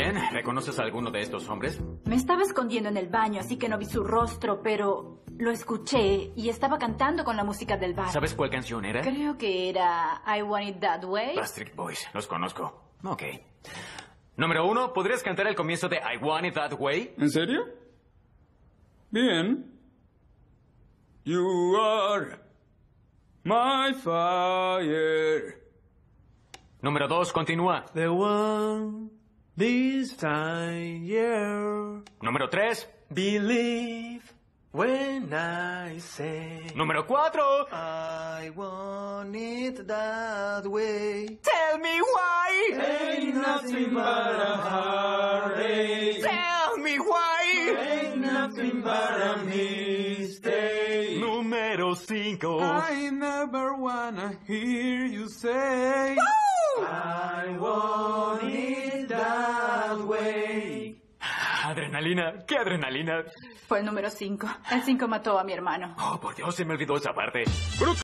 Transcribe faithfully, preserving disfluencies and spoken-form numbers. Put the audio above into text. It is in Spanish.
Bien, ¿reconoces a alguno de estos hombres? Me estaba escondiendo en el baño, así que no vi su rostro, pero lo escuché y estaba cantando con la música del bar. ¿Sabes cuál canción era? Creo que era I Want It That Way. Backstreet Boys, los conozco. Ok. Número uno, ¿podrías cantar el comienzo de I Want It That Way? ¿En serio? Bien. You are my fire. Número dos, continúa. The one this time, yeah. Número tres. Believe when I say Número cuatro. I want it that way. Tell me why. Ain't nothing but a heartache. Tell me why. Ain't nothing but a mistake. Número cinco. I never wanna hear you say I want it that way. Adrenalina, ¿qué adrenalina? Fue el número cinco. El cinco mató a mi hermano. Oh, por Dios, se me olvidó esa parte.